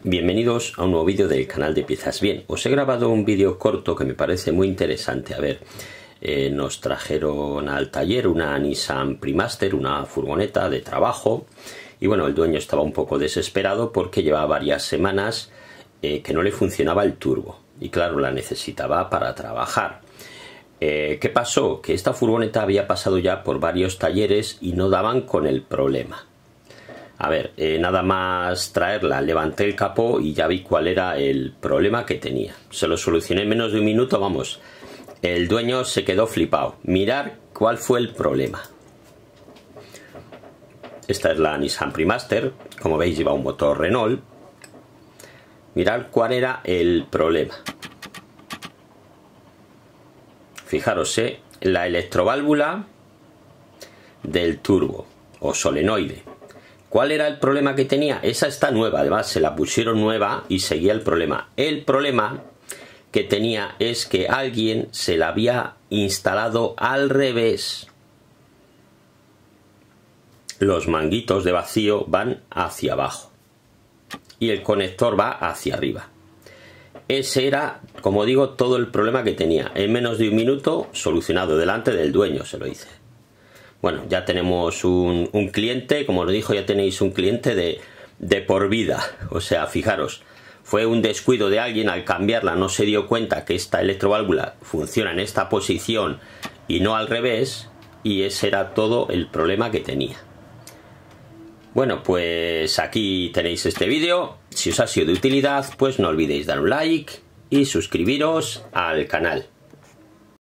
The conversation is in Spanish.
Bienvenidos a un nuevo vídeo del canal de Piezas Bien. Os he grabado un vídeo corto que me parece muy interesante. A ver, nos trajeron al taller una Nissan PriMaster, una furgoneta de trabajo, y bueno, el dueño estaba un poco desesperado porque llevaba varias semanas que no le funcionaba el turbo y claro, la necesitaba para trabajar. ¿Qué pasó? Que esta furgoneta había pasado ya por varios talleres y no daban con el problema. A ver, nada más traerla, levanté el capó y ya vi cuál era el problema que tenía. Se lo solucioné en menos de un minuto, vamos. El dueño se quedó flipado. Mirar cuál fue el problema. Esta es la Nissan PriMaster. Como veis, lleva un motor Renault. Mirad cuál era el problema. Fijaros, la electroválvula del turbo o solenoide. ¿Cuál era el problema que tenía? Esa está nueva, además se la pusieron nueva y seguía el problema. El problema que tenía es que alguien se la había instalado al revés. Los manguitos de vacío van hacia abajo y el conector va hacia arriba. Ese era, como digo, todo el problema que tenía. En menos de un minuto solucionado, delante del dueño se lo hice. Bueno, ya tenemos un cliente, como os dijo, ya tenéis un cliente de por vida. O sea, fijaros, fue un descuido de alguien, al cambiarla no se dio cuenta que esta electroválvula funciona en esta posición y no al revés, y ese era todo el problema que tenía. Bueno, pues aquí tenéis este vídeo. Si os ha sido de utilidad, pues no olvidéis dar un like y suscribiros al canal.